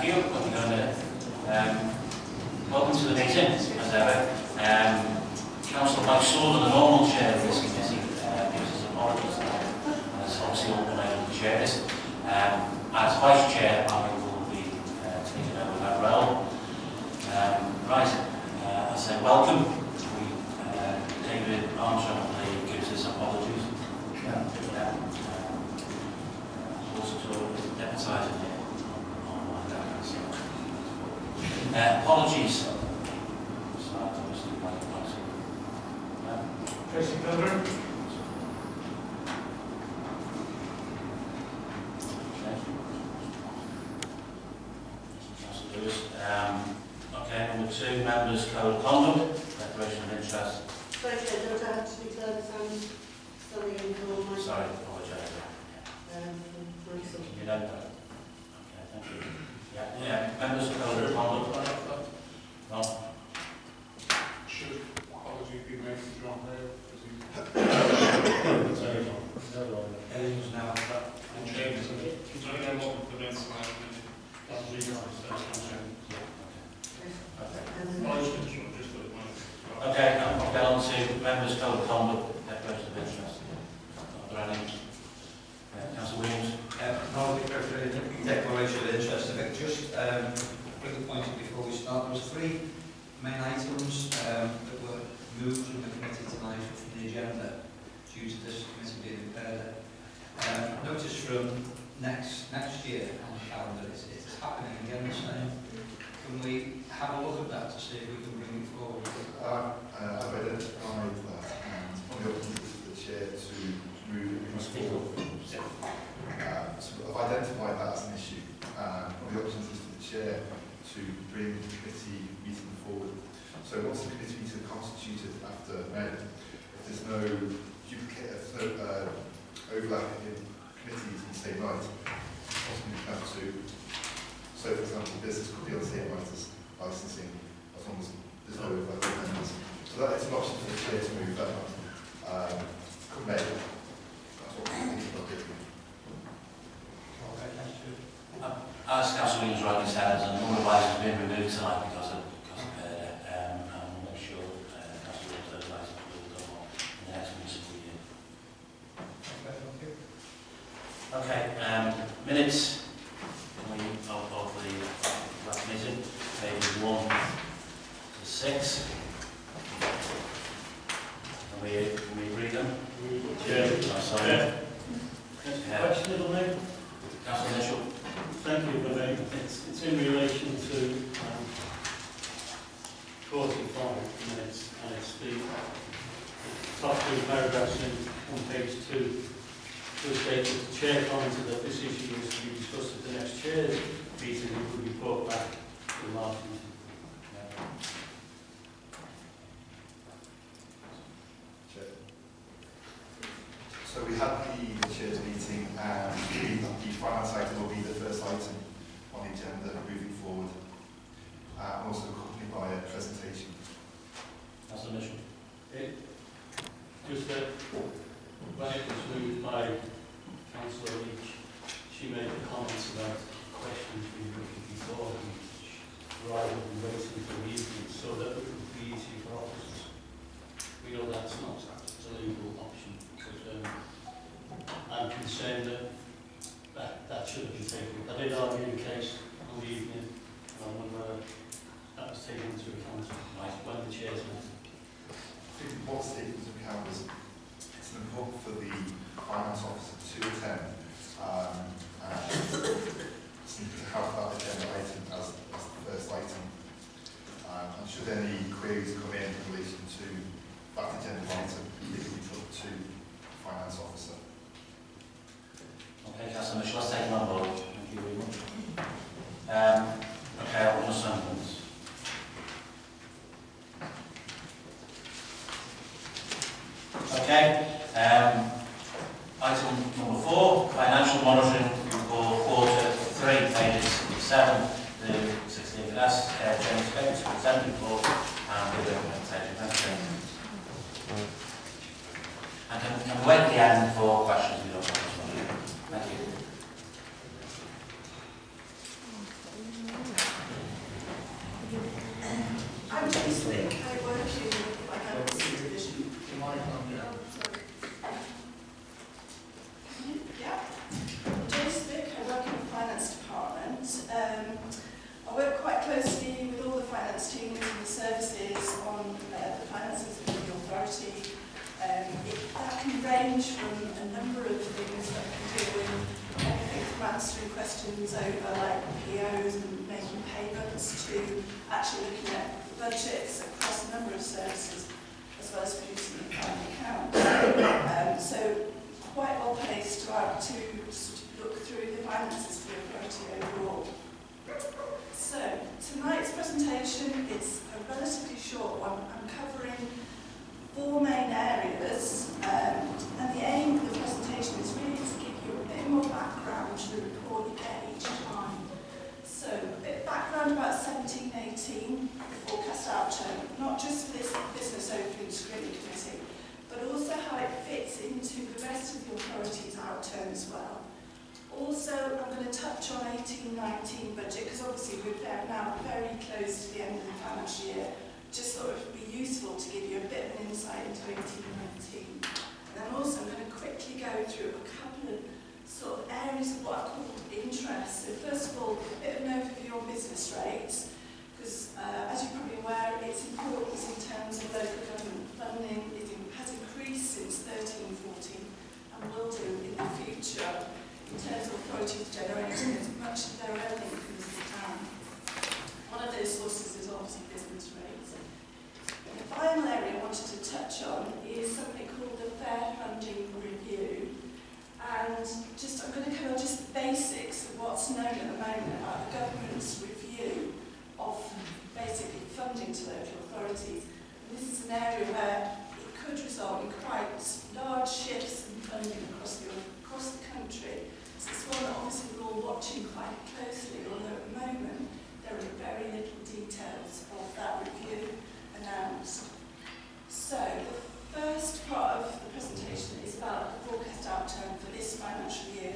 Thank you. Welcome to the meeting, as ever. Councillor Sullivan, the normal chair of this committee, gives us apologies and is obviously unable to chair this. As vice chair, I will be taking over that role. Right, I say welcome. David Armstrong gives us apologies. Also to deputising here. Apologies. Cllr. Okay, number 2, members' code of conduct, declaration of interest. Sorry, don't I have to declare this I'm standing in for my... Sorry, apologise. You don't know. Okay, thank you. Yeah, members' code of conduct. No. Should apology be made to John Hale? Everything's now And James, I don't know what prevents my Okay, I'll get on to members' code of conduct, declaration of interest. Are there any? Councillor Williams? No, declaration of interest. If I could just bring the point up before we start, there was 3 main items that were moved from the committee tonight from the agenda due to this committee being impaired. Notice from next year on the calendar, it's happening again the same. Can we have a look at that to see if we can bring it forward? I've identified that and on the opportunity for the chair to move it forward. So I've identified that as an issue. On the opportunity for the chair to bring the committee meeting forward. So once the committee meeting is constituted after May, if there's no duplicate, if there's no overlap in committees on the same night, possibly we have to. So, for example, business could be on the same night as licensing, as long as there's no overlap in members. So that is an option for the chair to move that one. Could May. That's what we're thinking about doing. Okay, thank you. As Councillor Williams rightly said, there's a number of items being removed tonight because of and we'll make sure Councillor Williams those items will be done in the next municipal year. Okay, thank you. Okay, minutes of the last meeting, pages 1 to 6. Can we read them? Yeah. Sorry. Question, little mate? Councillor Mitchell. Thank you, Lorraine. It's in relation to 45 minutes, and it's the top 2 paragraphs on page 2. To state that the chair commented that this issue was to be discussed at the next chair's meeting and would be brought back to the last meeting. So we had the chair's meeting and the finance item will be the first item on the agenda moving forward. And also accompanied by a presentation. That's the mission. Just that when it was moved by Councillor Leech, she made the comments about questions being written before rather than waiting for the evening so that it would be easy for officers. We know that's not a legal option, but I'm concerned that should have been taken. I did argue the case on the evening, and I wonder whether that was taken into account when the chairs met. I think what's taken into account is it's important for the finance officer to attend and to have that agenda item as the first item. And should any queries come in relation to that agenda item, they can be put to the finance officer. Okay, Councillor Mitchell, let's take them on board. Thank you very much. Okay, I'll understand this. Okay, item number 4, financial monitoring for quarter 3, pages 7 to 16. And that's James Bates to present the report and the presentation. Thank you. And can we wait at the end for questions? We don't have this one. Thank you. questions over like POs and making payments to actually looking at budgets across a number of services as well as producing the final account. So quite well placed to sort of look through the finances for the authority overall. So tonight's presentation is a relatively short one. I'm covering 4 main areas, and the aim of the presentation is really to give you a bit more background to the report you get each time. So a bit of background about 1718, the forecast outturn, not just for this business opening scrutiny committee, but also how it fits into the rest of the authority's outturn as well. Also, I'm going to touch on 18-19 budget, because obviously we're now very close to the end of the financial year. Just thought it would be useful to give you a bit of an insight into 18-19. And then also I'm going to quickly go through a couple of sort of areas of what I call interest. So first of all, a bit of an overview on business rates, because as you're probably aware, its importance in terms of local government funding has increased since 13-14 and will do in the future in terms of authorities generating as much of their own income as they can. One of those sources is obviously business rates. And the final area I wanted to touch on is something called the Fair Funding Review. And I'm going to cover just the basics of what's known at the moment about the government's review of basically funding to local authorities. And this is an area where it could result in quite large shifts in funding across the country. So it's one that obviously we're all watching quite closely, although at the moment there are very little details of that review announced. So the first part of the presentation is about the forecast outturn for this financial year.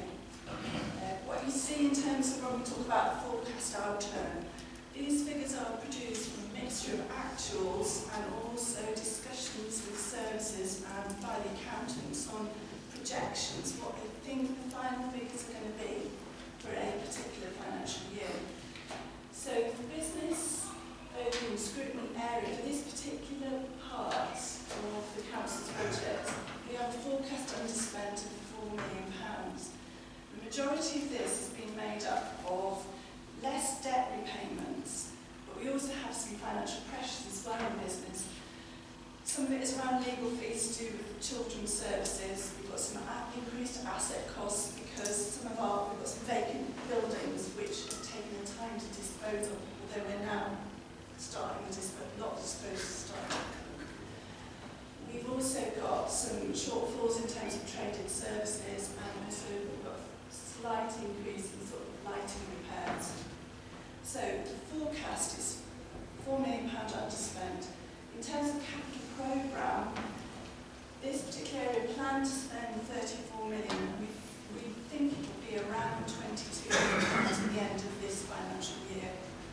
What you see in terms of when we talk about the forecast outturn, these figures are produced from a mixture of actuals and also discussions with services and by the accountants on projections, what they think the final figures are going to be for a particular financial year. So the business opening scrutiny area for this particular part of the council's budget, we have a forecast underspend of £4 million. The majority of this has been made up of less debt repayments, but we also have some financial pressures as well in business. Some of it is around legal fees to do with children's services. We've got some increased asset costs because we've got some vacant buildings which have taken the time to dispose of, although we're now starting to dispose, a lot of disposals starting. We've also got some shortfalls in terms of traded services, and also we've got a slight increase in sort of lighting repairs. So the forecast is £4 million underspend. In terms of capital programme, this particular area planned to spend 34 million. We think it will be around 22 million at the end of this financial year.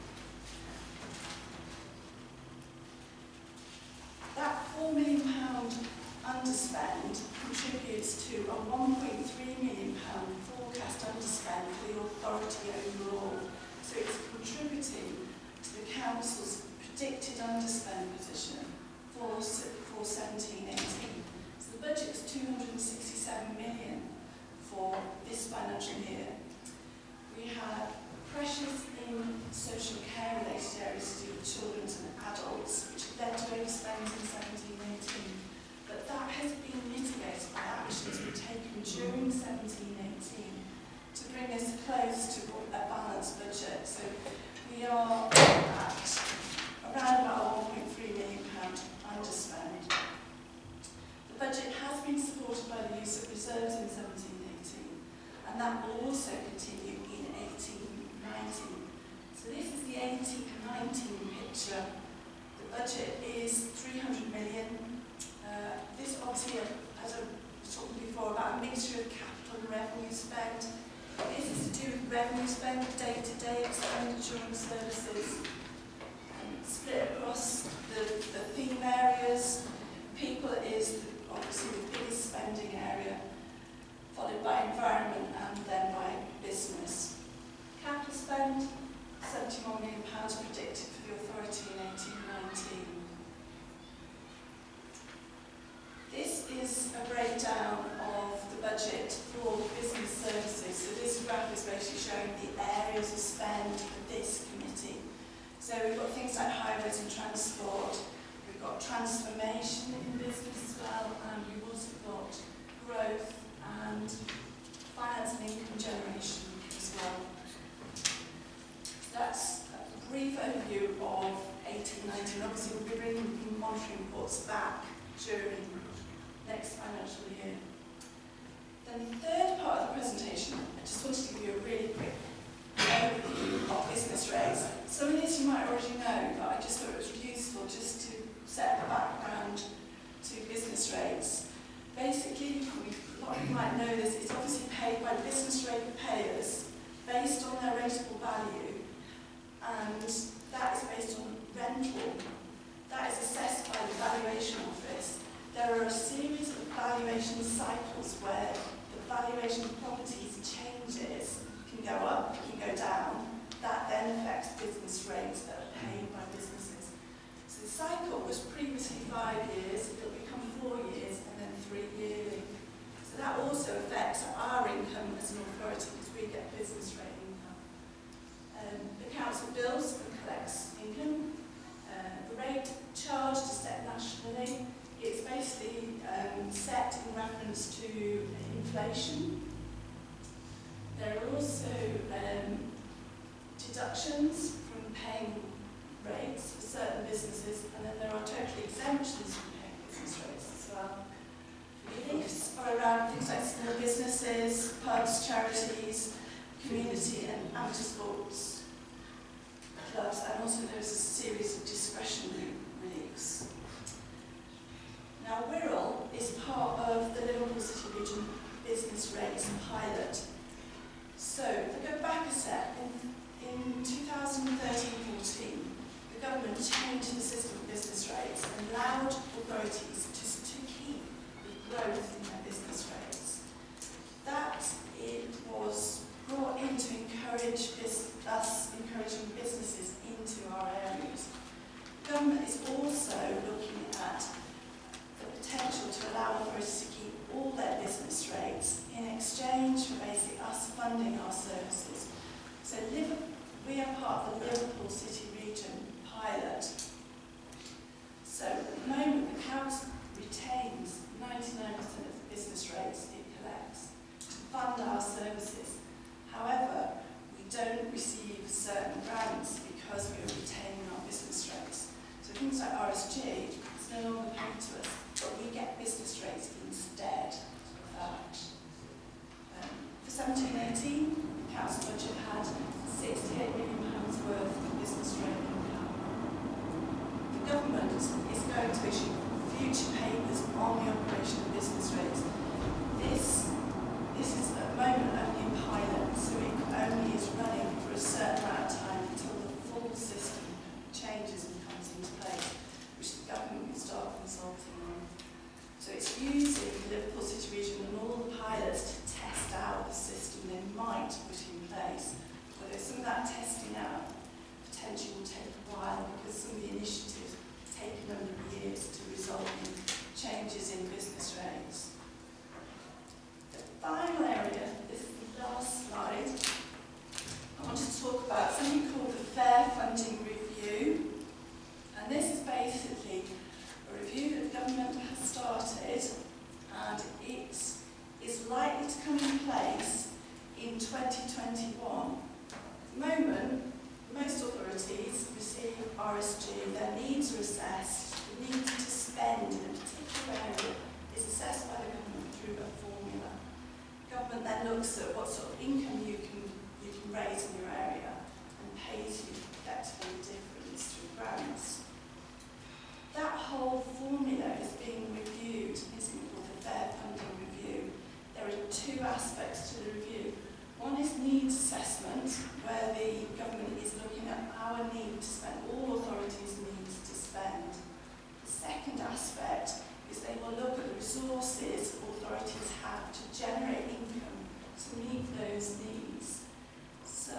That £4 million underspend contributes to a £1.3 million forecast underspend for the authority overall. So it's contributing to the council's predicted underspend position for 17-18. So the budget is 267 million for this financial year. We had pressures in social care related areas to do with children and adults, which led to overspend in 17-18. But that has been mitigated by actions we've taken during 17-18 to bring us close to a balanced budget. So we are at around about £1.3 million underspend. The budget has been supported by the use of reserves in 17-18, and that will also continue in 18-19. So this is the 18-19 picture. The budget is 300 million. This obviously, as I was talking before, about a mixture of capital and revenue spend. This is to do with revenue spend, day-to-day expenditure on services, split across the theme areas. People is obviously the biggest spending area, followed by environment and then by business. Capital spend, £71 million predicted for the authority in 18-19. This is a breakdown of the budget for business services. So this graph is basically showing the areas of spend for this committee. So we've got things like highways and transport, we've got transformation in business as well, and we've also got growth and finance and income generation as well. So that's a brief overview of 18-19. Obviously we'll be bringing monitoring reports back during next financial year. Then the third part of the presentation, I just wanted to give you a really quick overview of business rates. Some of this you might already know, but I just thought it was useful just to set the background to business rates. Basically, a lot of you might know this, it's obviously paid by business rate payers based on their rateable value, and that is based on rental. That is assessed by the valuation office. There are a series of valuation cycles where the valuation of properties changes, can go up, can go down. That then affects business rates that are paid by businesses. So the cycle was previously 5 years, it'll become 4 years, and then 3 yearly. So that also affects our income as an authority because we get business rate income. The council bills and collects income. The rate charged is set nationally. It's basically set in reference to inflation. There are also deductions from paying rates for certain businesses, and then there are total exemptions from paying business rates as well. Reliefs are around things like small businesses, pubs, charities, community and amateur sports clubs, and also there's a series of discretionary reliefs. Now, Wirral is part of the Liverpool City Region Business Rates Pilot. So, if we go back a step, in 2013-14, the government changed the system of business rates and allowed authorities to keep the growth in their business rates. That it was brought in to encourage us encouraging businesses into our areas. The government is also looking at the potential to allow authorities to keep all their business rates in exchange for basically us funding our services. So we are part of the Liverpool City Region pilot. So at the moment the council retains 99% of the business rates it collects to fund our services. However, we don't receive certain grants because we are retaining our business rates. So things like RSG is no longer paid to us, but we get business rates instead of that. For 17-18, the council budget had £68 million worth of business rate income. The government is going to issue future papers on the operation of business rates. This is at the moment only a pilot, so it only is running for a certain amount of time until the full system changes and comes into place, which the government will start consulting on. So it's using the Liverpool City Region and all the pilots to test out the system they might put in place. Although some of that testing out potentially will take a while because some of the initiatives take a number of years to result in changes in business rates. The final area, this is the last slide, I want to talk about something called the Fair Funding Review. And this is basically a review that the government has started, and it is likely to come in place in 2021. At the moment, most authorities receive RSG, their needs are assessed, the need to spend in a particular area is assessed by the government through a formula. The government then looks at what sort of income you can raise in your area and pays you effectively the difference through grants. That whole formula is being reviewed in something called the Fair Funding Review. There are two aspects to the review. One is needs assessment, where the government is looking at our need to spend, all authorities' needs to spend. The second aspect is they will look at the resources authorities have to generate income to meet those needs. So,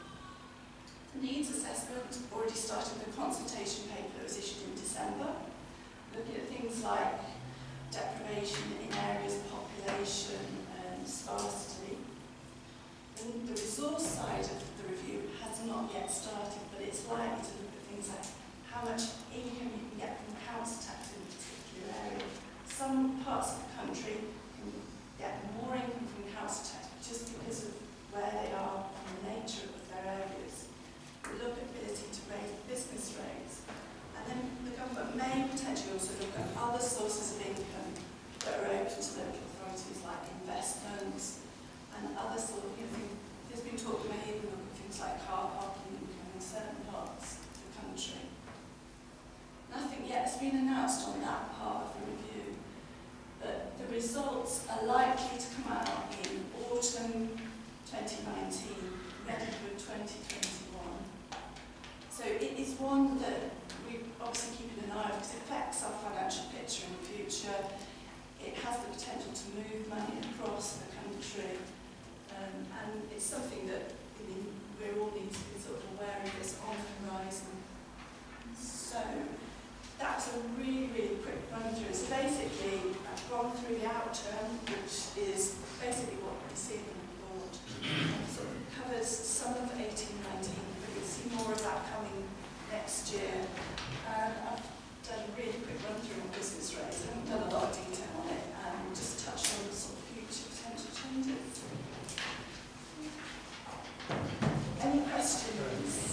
the needs assessment already started with a consultation paper that was issued in December, looking at things like deprivation in areas of population and sparsity. The And the resource side of the review has not yet started, but it's likely to look at things like how much income you can get from council tax in a particular area. Some parts of the country can get more income from council tax just because of where they are and the nature of their areas. We look at ability to raise business rates. And then the government may potentially also look at other sources of income that are open to local authorities, like investments and other sort of, there's been talk about even look at things like car parking income in certain parts of the country. Nothing yet has been announced on that part of the review, but the results are likely to come out in autumn 2019, ready for 2021. So it is one that we're obviously keeping an eye on because it affects our financial picture in the future. It has the potential to move money across the country, and it's something that we all need to be sort of aware of this on the horizon. So that's a really, really quick run through. So basically, I've gone through the outturn, which is basically what you see in the report. So it covers some of 18-19, but you'll see more of that coming next year. And I've done a really quick run through on business rates. I haven't done a lot of detail on it, and just touched on the sort of future potential changes. Any questions?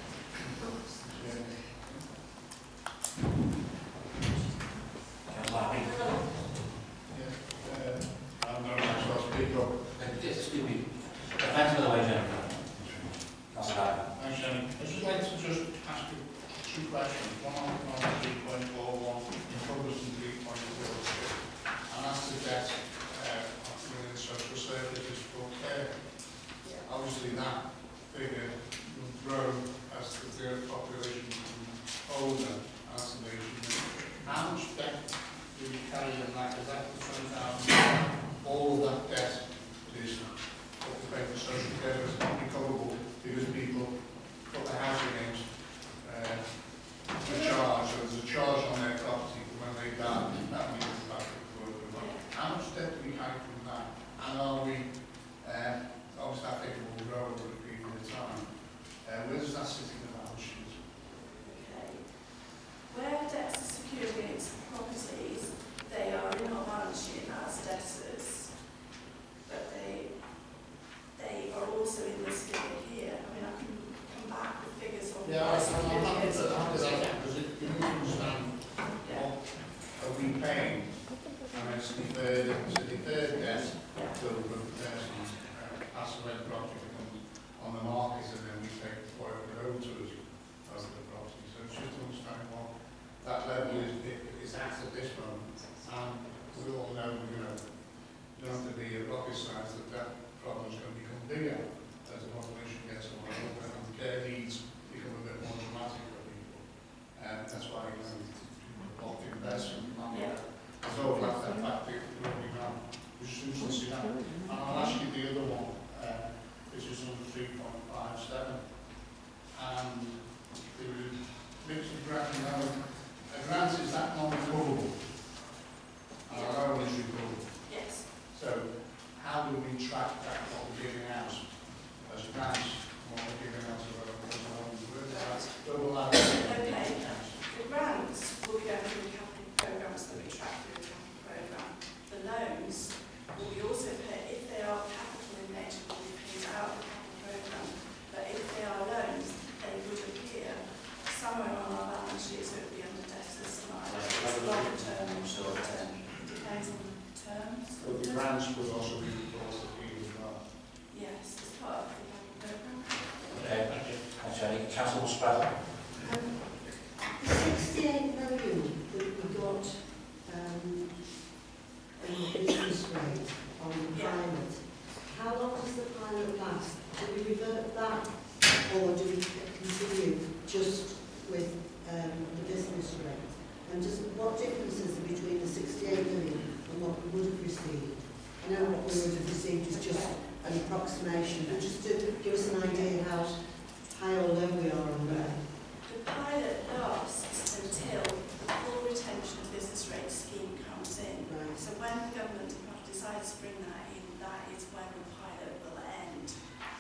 I'm not sure I'll speak up. Excuse me. Thanks for the way, Jennifer. That's right. Thanks, Jenny. I'd just like to just ask you two questions. One on 3.41, encompass and 3.46. And that's the debt within the social services for care. Obviously that figure will grow as the population becomes older as the nation. How much debt do we carry in that? Is that the 20,000? All of that debt is what we pay for social care is not recoverable because people put their house against a charge, so there's a charge on their property when they die. That means back to work. How much debt do we carry from that? And are we, obviously that figure will grow over a period of time. Where does that sit in the balance sheet? Okay. Where debts are secured against properties, they are in our balance sheet as debtors, but they are also in this figure here. I mean, I can come back with figures on Yeah, I'm happy to that because it understand what are we paying, and it's deferred debt till the person passes away, the property becomes on the market, and then we take whatever they owe to us as the property. So it's just to understand what that level is at this moment. And we all know, you don't have to be a rocket science that problem is going to become bigger as the population gets older and the care needs become a bit more dramatic for people. And that's why locked investment money. There's overlap that fact that we now usually see that. And I'll ask you the other one, which is under 3.57. And the mix of grant and loan. A grant is that non-recoverable. And a loan is recoverable. Yes. So how do we track that, what we're giving out as grants, what we're giving out as loans? Okay. The grants will be going through the capital programmes that we track through the capital programme. The loans will be also paid, if they are capital in nature, will be paid out of the capital programme. But if they are loans, they would appear somewhere on our balance sheet, so it would be under debtors, some long term and short term. Depends on the terms. So the grants would also be reported as well. Yes, as part of the capital programme. Okay, thanks, Jenny. Councillor Muspratt. The 68 million that we got in the business rate on the pilot, how long does the pilot last? Do we revert that, or do we continue just with the business rate? And just what difference is there between the 68 million and what we would have received? I know what we would have received is just an approximation, but just to give us an idea how high or low we are on that. The pilot lasts until the full retention of business rate scheme comes in. Right. So when the government decides to bring that in, that is when the pilot will end.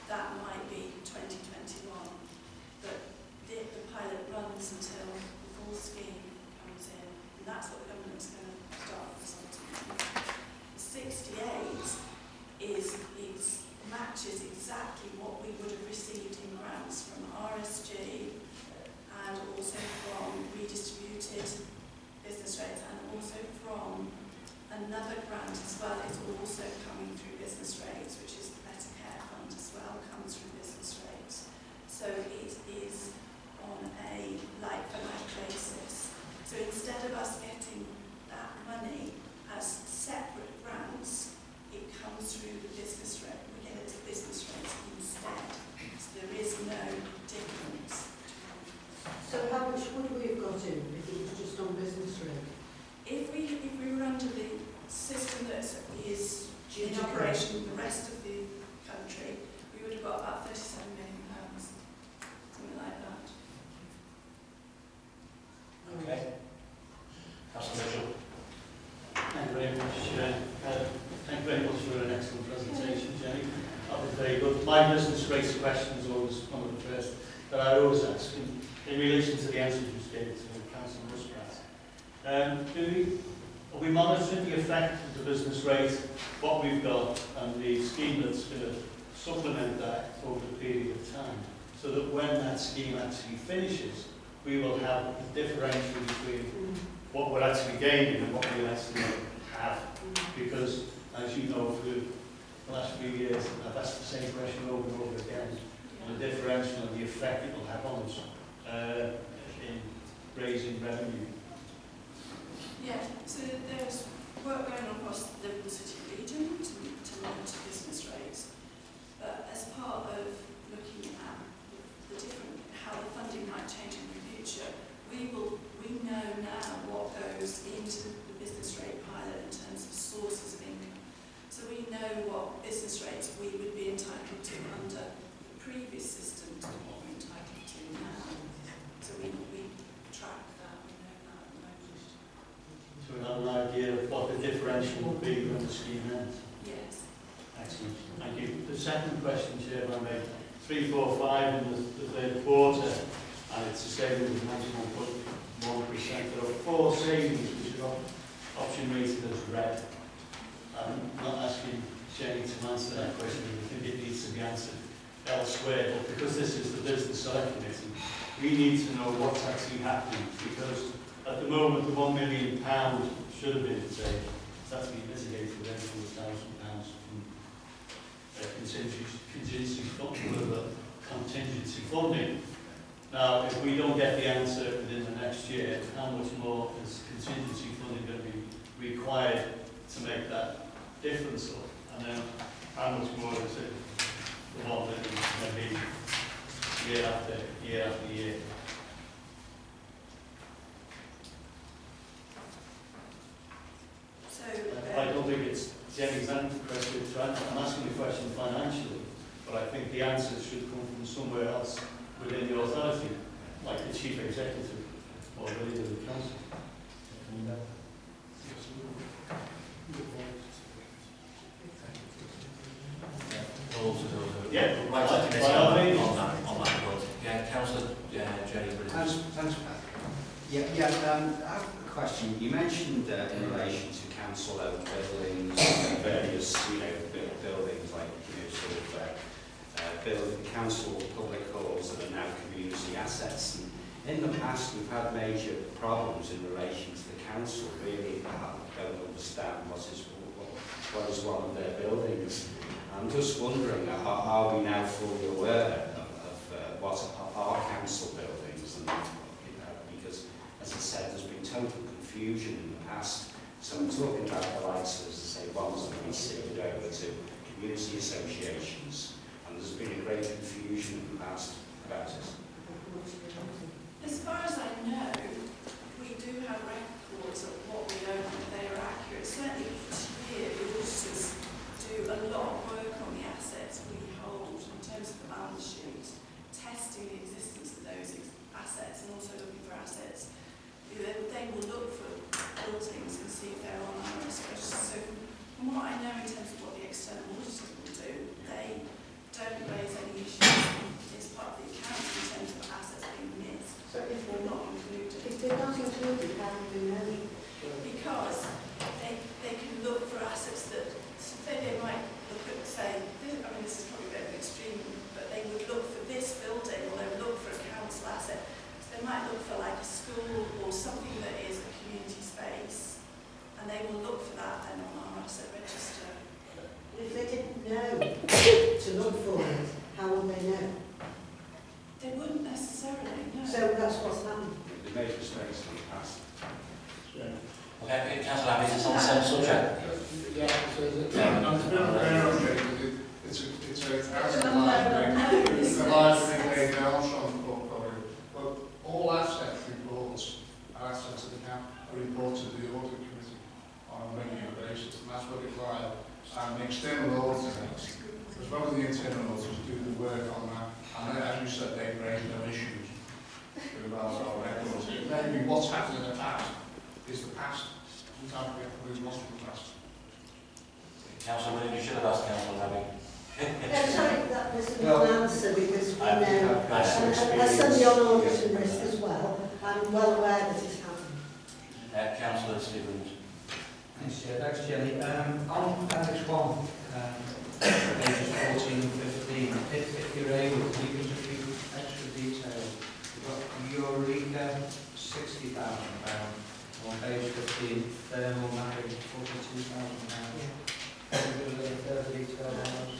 that I always ask in relation to the answer you just gave to Councillor Muspratt. Are we monitoring the effect of the business rate, what we've got, and the scheme that's going to supplement that over the period of time, so that when that scheme actually finishes, we will have a differential between what we're actually gaining and what we actually have? Because, as you know, for the last few years, I've asked the same question over and over again, and the differential and the effect it will have on us in raising revenue. Yeah, so there's work going on across the Liverpool City region to monitor business rates. But as part of looking at the different, how the funding might change in the future, we know now what goes into the business rate pilot in terms of sources of income. So we know what business rates we would be entitled to under the previous system to what we're entitled to now. So we track that, we know that at the moment. So we have an idea of what the differential will be when the scheme ends. Yes. Excellent. Thank you. The second question, Chairman, I made 3, 4, 5 in the third quarter, and it's a saving of 91.1%. There are 4 savings which are option rated as red. I'm not asking Gerry to answer that question. I think it needs to be answered elsewhere. But because this is the Business Select Committee, we need to know what's actually happening. Because at the moment, the £1 million should have been saved. It's actually mitigated with £1,000 from contingency funding. Now, if we don't get the answer within the next year, how much more is contingency funding going to be required to make that difference up? And then how much more is it the one that is going to be year after year after year? I don't think it's Jenny's question. I'm asking the question financially, but I think the answer should come from somewhere else within the authority, like the chief executive or the leader of the council. Yeah, Right, by all means. on that point. Yeah, Councillor Gerry. Thanks. I have a question. You mentioned in relation to council-owned buildings, various, buildings like, building council public halls that are now community assets. And in the past, we've had major problems in relation to the council really don't understand what is one of their buildings. I'm just wondering, are we now fully aware of what are council buildings? And, because, as I said, there's been total confusion in the past. So I'm talking about the likes of, say, ones that have been seeded over to community associations. And there's been a great confusion in the past about it. As far as I know, we do have records of what we own and they are accurate. Certainly each year the auditors do a lot of work on the assets we hold in terms of the balance sheet, testing the existence of those assets and also looking for assets. They will look for buildings and see if they're on our register. So from what I know in terms of what the external auditors will do, they don't raise any issues as part of the accounts in terms of assets being missed. So if they're not included. If they're not included, how do we know? Because they can look for assets that, so they might look at, say, this is probably a bit of an extreme, but they would look for this building or they would look for a council asset. So they might look for like a school or something that is a community space, and they will look for that then on our asset register. If they didn't know to look for it, how would they know? They wouldn't necessarily, no. So that's what's happened. The major mistakes in the past. Okay, Councillor Abbey, is it on the same subject? Yeah, I'm a bit unfair on it. It's a large thing else on the portfolio. But all asset reports are assets of the account are reported to the audit committee on a regular basis, and that's what it's like. And the external auditors, as well as the internal auditors, do the work on that. And as you said, they've raised no issues with regards to our records. Maybe what's happened in the past is the past. Sometimes we have to move on to the past. Councillor William, you should have asked Councillor Abbey. Sorry, that was an answer because we know. As somebody on auditing risk as well, I'm well aware that it's happened. Councillor Stevens. Thanks, Chair. Thanks, Jenny. On Annex 1, pages 14 and 15, if you're able, can you give us a few extra details? We've got Eureka, £60,000. On page 15, thermal mapping, £42,000. Can you give us a little further detail on those?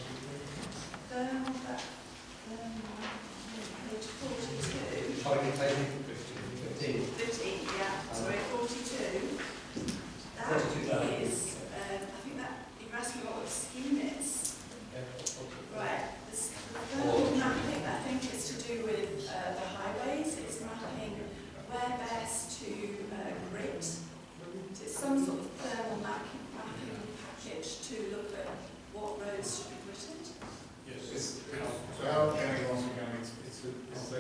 Page 42. Sorry, page 15. 15, yeah. Sorry, 42. That 42,000. is, I think that, you're asking what the scheme is. Right. The thermal mapping, I think, is to do with the highways. It's mapping where best to grit. So it's some sort of thermal mapping package to look at what roads should be gritted. Yes, so our Gerry, once again, it's a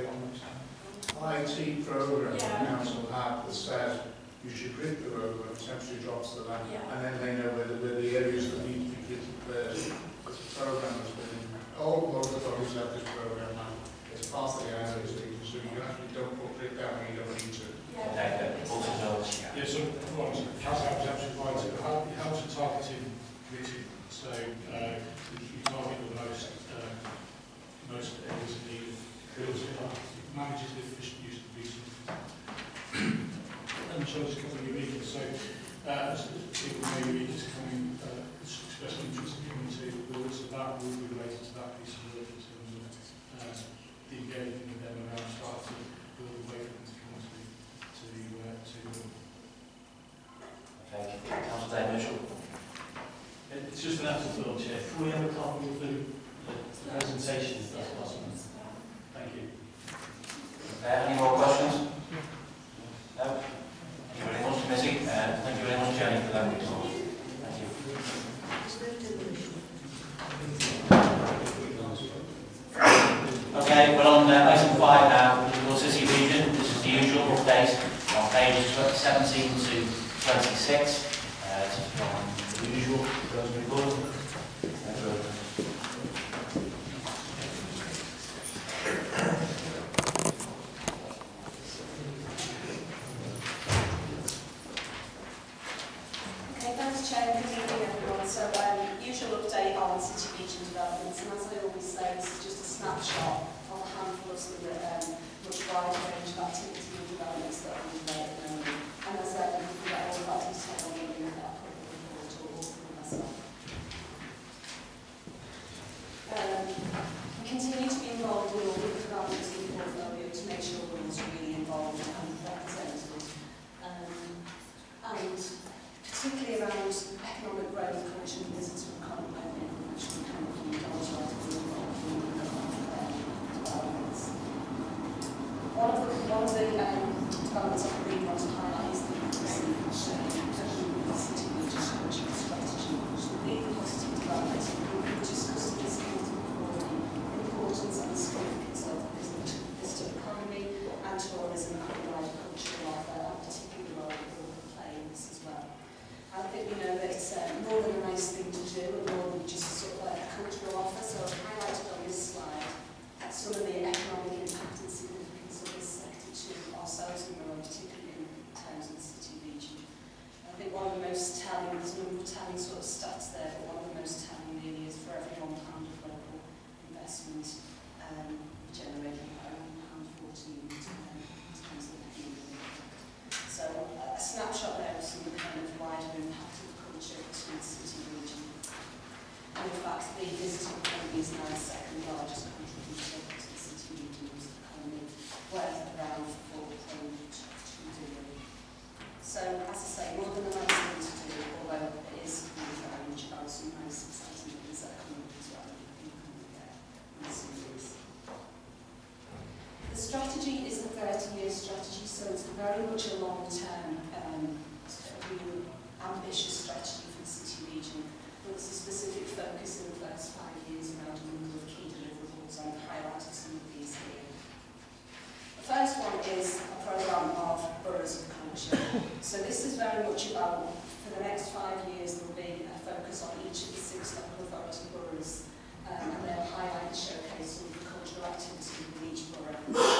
IT program the council have that says you should grit the road when temperature drops to that, and then they know where the areas that need to be gritted first. It's a program that's been, all local authorities have this program now. It's part of the areas that you can, so you actually don't put grit down when you don't need to. Yes, so council was absolutely right. It helps with targeting gritting. So you target the most areas in need of builds it up. It manages the efficient use of resources. And shows a couple of Eureka. So as people know, Eureka's coming, expressed interest in coming to Boult, so that will be related to that piece of work in terms of the engagement with them around starting to build a way for them to come to Okay, Councillor Dave Mitchell. It's just an afterthought, Chair. Can we have a copy of the presentation, if that's possible? Thank you. Any more questions? No? Thank you very much, Missy. Thank you very much, Jenny, for that report. Thank you. Okay, we're on item 5 now, Liverpool City Region. This is the usual update on pages 17 to 26. This is from the usual report. And they'll highlight and showcase some of the cultural activity within each borough.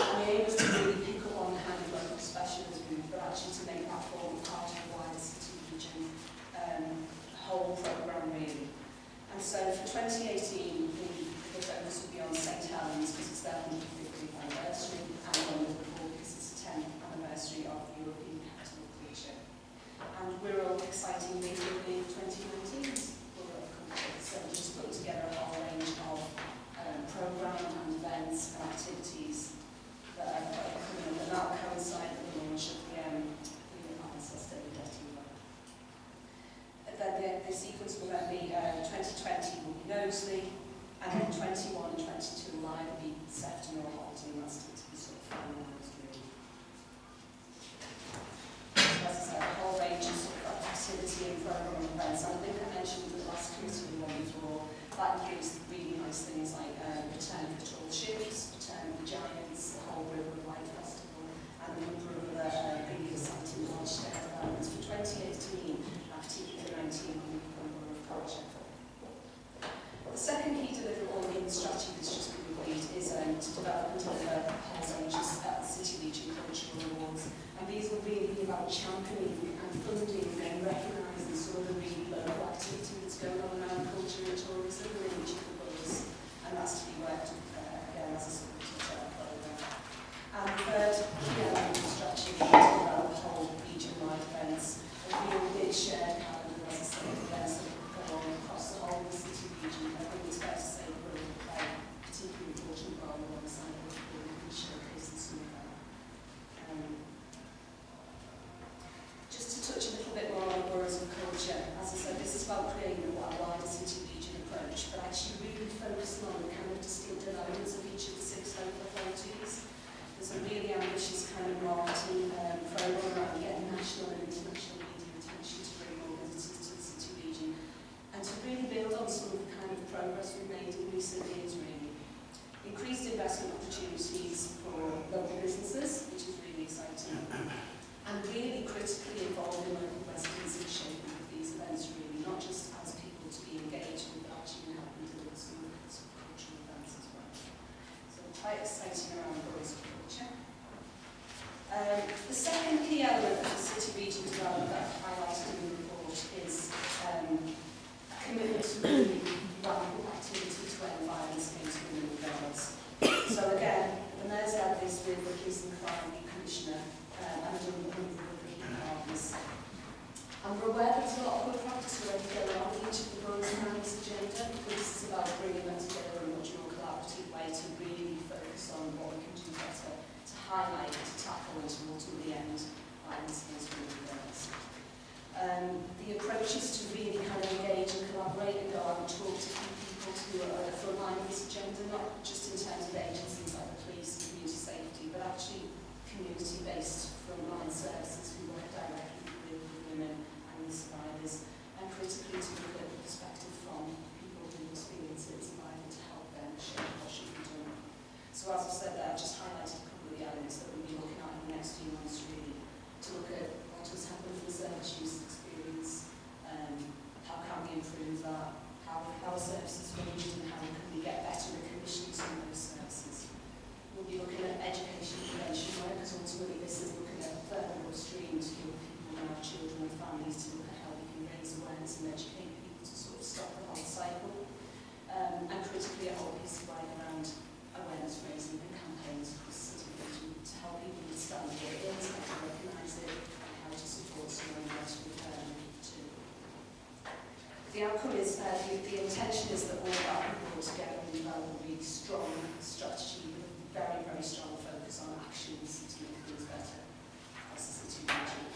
centering around boys and culture. The second key element of the city-region development that I've highlighted in the report is a commitment to really ramp up activity to end violence against women and girls. So again, the Mayor's led this with the Police and Crime Commissioner and a number of other key partners. And we're aware that there's a lot of good practice already going on in each of the boroughs around this agenda, but this is about bringing them together in a much more collaborative way to really focus on what we can do better, to highlight, to tackle, and to ultimately end violence against women and girls. The approach is to really kind of engage and collaborate and go out and talk to people who are at the front line of this agenda, not just in terms of agencies like the police and community safety, but actually community-based frontline services who work directly with women and the survivors, and critically to look at the perspective from people who experience it surviving to help them shape what should be done. So as I said there, I've just highlighted a couple of the elements that we'll be looking at in the next few months really, to look at what has happened from service use experience, how can we improve that, how services funded and how can we get better at commissioning some of those services. We'll be looking at education and prevention work, because ultimately this is looking at further upstream to young people and our children and families to look at how we can raise awareness and educate people to sort of stop the whole cycle. And critically a whole piece of work around awareness raising and campaigns across the city region to help people understand what it is, how to recognise it, and how to support someone else with to. The outcome is, the intention is that all of our people will together and develop a really strong strategy with a very, very strong focus on actions to make things better across the city region.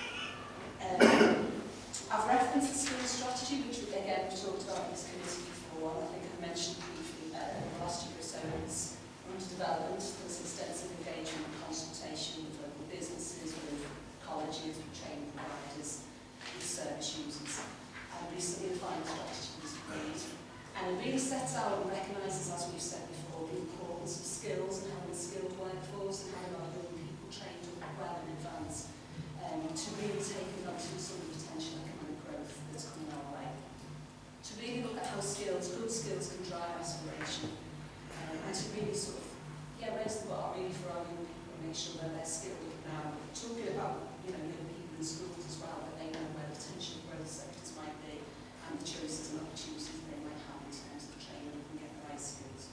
I've referenced the skills strategy, which again we've talked about in this committee before, and I think I mentioned briefly last year or so, it's under development. There's extensive engagement and consultation with local businesses, with colleges, with training providers, with service users. And recently the final strategy was agreed. And it really sets out and recognises, as we've said before, the importance of skills and having a skilled workforce and having our young people trained up well in advance to really take advantage of some of the potential economic growth that's coming our way. To really look at how skills, good skills, can drive aspiration, and to really sort of, raise the bar really for our young people and make sure that they're skilled now. Talking about, young people in schools as well, that they know where the potential growth sectors might be and the choices and opportunities they might have in terms of training and get the right skills.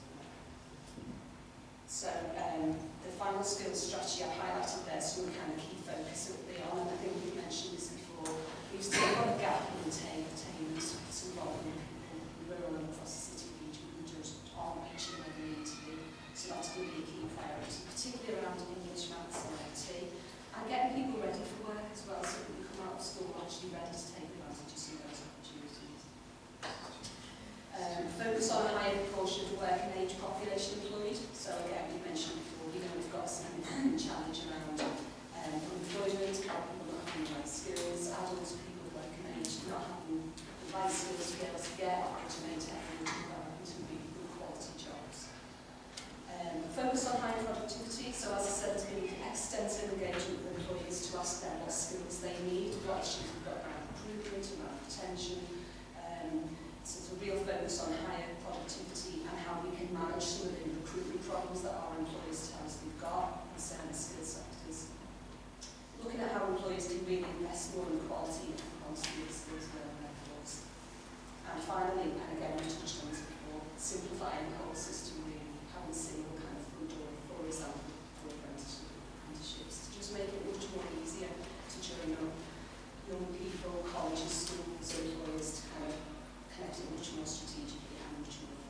So the final skills strategy I highlighted there, some of the kind of key focus early on, and I think we've mentioned this before. We've still got a gap in attainment to involving people in rural and across the city region who just aren't reaching where they need to be. So that's going to be a key priority, particularly around English, maths and IT, and getting people ready for work as well, so that we come out of school actually ready to take advantage of some of those opportunities. Focus on a higher proportion of the working age population employed. So again, we mentioned before, we've got a significant challenge around employment, how people not having the right skills, adults, people of working age not having the right skills to be able to get or to maintain and develop into really good quality jobs. Focus on high productivity. So as I said, there's been extensive engagement with employees to ask them what skills they need, what issues we've got around recruitment, around retention. So it's a real focus on higher productivity and how we can manage some of the recruitment problems that our employees tell us they've got in certain skill sectors. Looking at how employees can really invest more in quality and quantity of skills in their workforce. And finally, and again we touched on this before, simplifying the whole system, really having a single kind of front door, for example, for apprenticeships, to just make it much more easier to join up young people, colleges, schools, employers to kind of connect it much more strategically and much more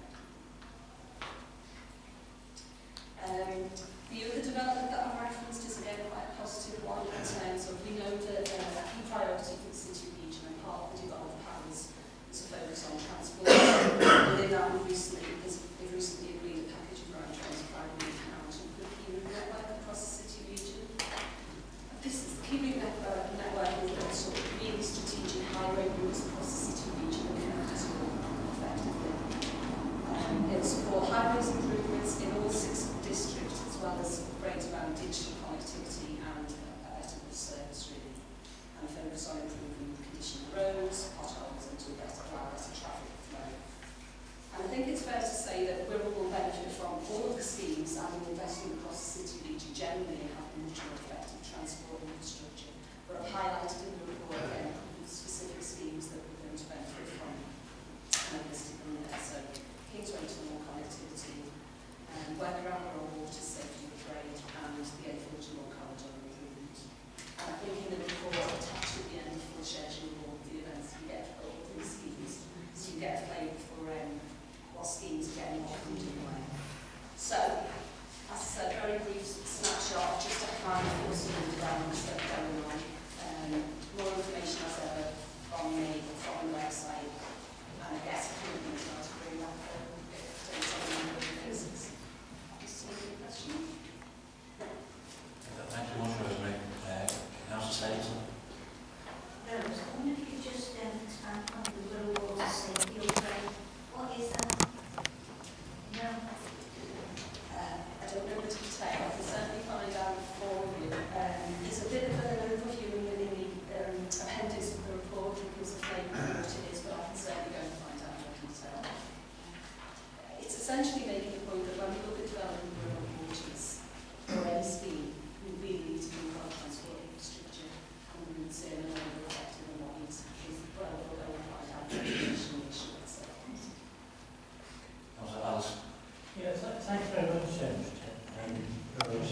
effectively. The other development that I've referenced is again quite a positive one in terms of we know that a key priority for the city region and part of the development plans is a focus on transport. Within that, they've recently agreed a package of around £25 million to improve the key route network across the city region. This is the key route network is a sort of really strategic highway routes across the city region and connect us all effectively. It will support highways improvements in all 6 districts, as well as upgrades around digital connectivity and a better bus service, really. And focus on improving the condition of roads, potholes, and to allow better traffic flow. And I think it's fair to say that Wirral will benefit from all of the schemes and the investment time for some developments that are going on. More information as ever from me, from the website, and I guess if you want to bring that forward, don't tell me any cases. Any questions? Thank you much, Rosemary. Councillor Stapleton. I was wondering if you could just expand on the Wirral water safety upgrade. What is that? No. I don't know the detail. I can certainly find out for you. There's a bit of an overview in the appendix of the report that gives a flavour of what it is, but I can certainly go and find out more detail. It's essentially making the point that when we look at developing rural waters or any scheme, we really need to think about transport infrastructure and we would say no longer effective and what needs to be well, we'll go and find out the issue itself. Councillor Ellis. Yeah, thanks very much, Rose.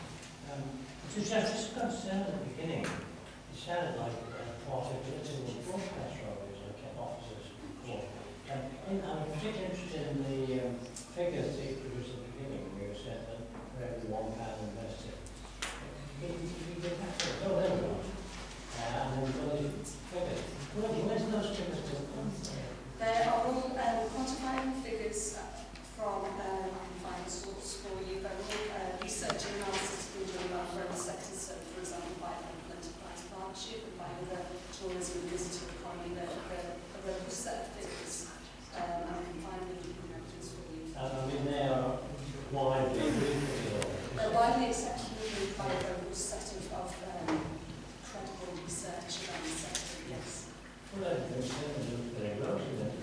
Just concerned at the beginning, it sounded like part of the little broadcast roles like officers before. And I'm particularly interested in the figures that you produced at the beginning, where you said that for every £1 invested. Can you get back to it? Oh, there we go. And then those figures. Where's those figures come from? There are all quantifying figures from final source for you. There are all research and analysis being done about various sectors, so for example by the local enterprise partnership and by other tourism and visitor economy. There are a robust set of figures and I can find the evidence for you. I mean, they are widely agreed. They're widely accepted and agreed by a robust set of credible research around the sector, yes. Well, I think very well,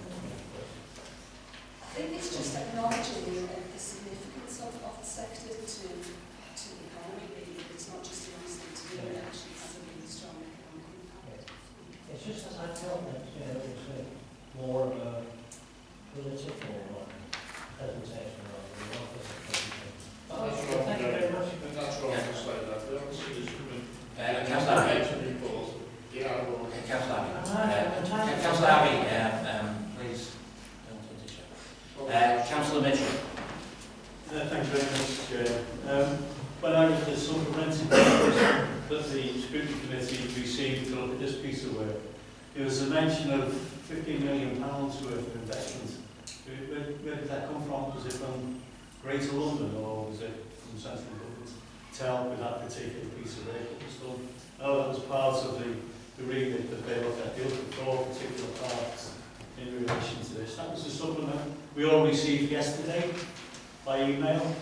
I think it's just acknowledging the significance of the sector to the economy, really. It's not just a nice thing to do, it actually has a really strong economic impact. It's just that I felt that it's more of a political presentation rather than an office presentation. Thank you very much. That's wrong to say that. We obviously just Councillor Abbey. report. Yeah, well, Councillor Abbey. Councillor Abbey, please don't interject. Councillor Mitchell. Thank you very much, Chair. When I was at the supplementary papers that the Scrutiny Committee received to look at this piece of work, there was a mention of £15 million worth of investment. Where did that come from? Was it from Greater London or was it from central government to help with that particular piece of work that was done? Oh, that was part of the remit that they looked at. They looked at 4 particular parts in relation to this. That was the supplement we all received yesterday by email.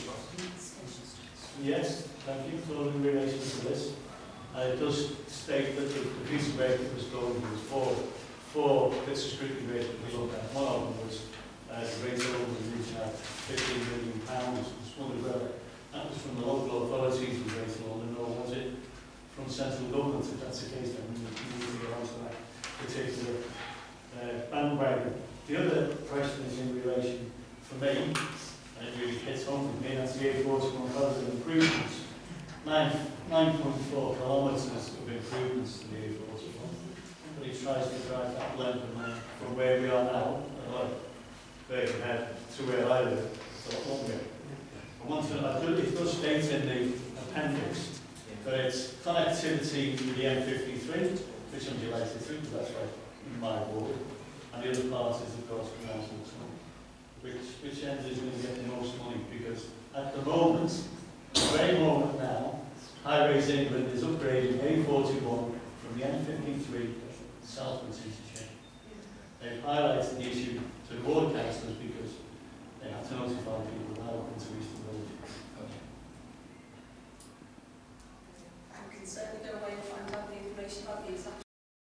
Yes, thank you for in relation to this. It does state that the piece of work that was done was four bits of scrutiny work that we looked at. One of them was the Greater London region at £15 million. I just wondered whether that was from the local authorities in Greater London or was it from central government. If that's the case, then we need to go on to that particular bandwagon. The other question is in relation, for me, and it really hits home with me, that's the A41 corridor improvements. 9.4 kilometres of improvements to the A41. But he tries to drive that length from where we are now, very compared to where I live, so it does state in the appendix that it's connectivity with the M53, which I'm delighted to, because that's right in my ward, and the other part is, of course, council which end is going to get the most money, because at the moment, the very moment now, Highways England is upgrading A41 from the M53 southwards interchange. They've highlighted the issue to the ward councillors because they have to notify people that are open to Eastern Village.